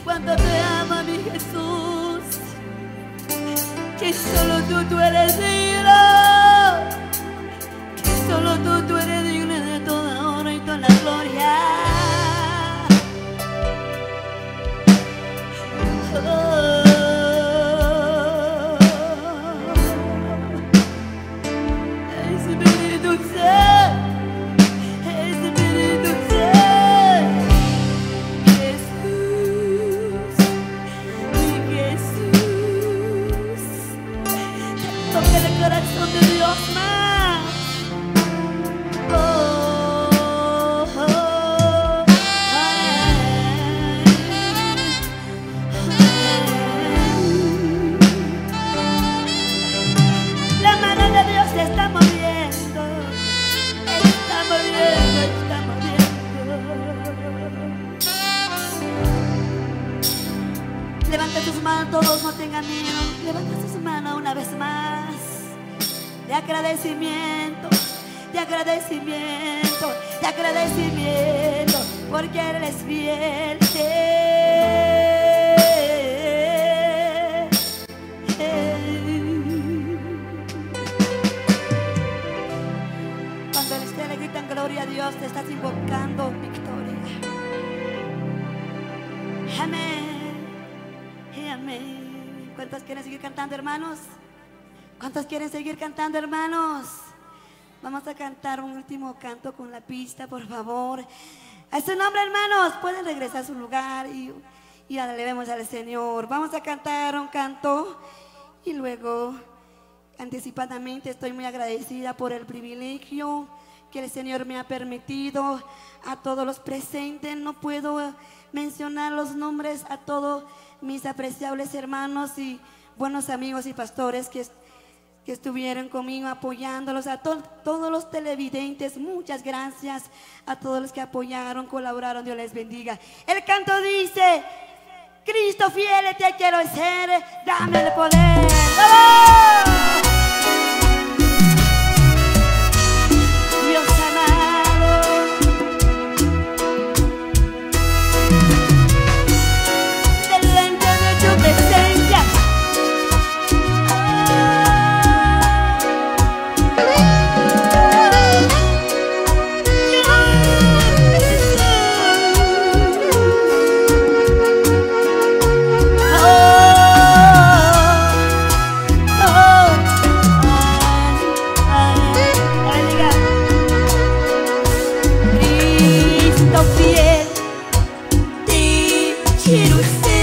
cuánto te ama mi Jesús, que solo tú eres digno, que solo tú eres digno de toda honra y toda la gloria. Espíritu Santo, Espíritu Santo, Jesús, mi Jesús, toca el corazón de Dios más. La mano de Dios se está moviendo, está moviendo, está moviendo. Levanta tus manos, todos no tengan miedo. Levanta tus manos una vez más. De agradecimiento, de agradecimiento, de agradecimiento, porque eres fiel. Cuando ustedes le gritan gloria a Dios, te estás invocando victoria. Amén y amén. ¿Cuántos quieren seguir cantando, hermanos? ¿Cuántos quieren seguir cantando, hermanos? Vamos a cantar un último canto con la pista, por favor. A su nombre, hermanos, pueden regresar a su lugar y alabemos al Señor. Vamos a cantar un canto y luego, anticipadamente, estoy muy agradecida por el privilegio que el Señor me ha permitido. A todos los presentes, no puedo mencionar los nombres a todos mis apreciables hermanos y buenos amigos y pastores que estuvieron conmigo apoyándolos, a todos los televidentes, muchas gracias a todos los que apoyaron, colaboraron, Dios les bendiga. El canto dice: Cristo fiel te quiero ser, dame el poder. ¡Oh! Dios amado, delante de tu presencia. Quiero ser.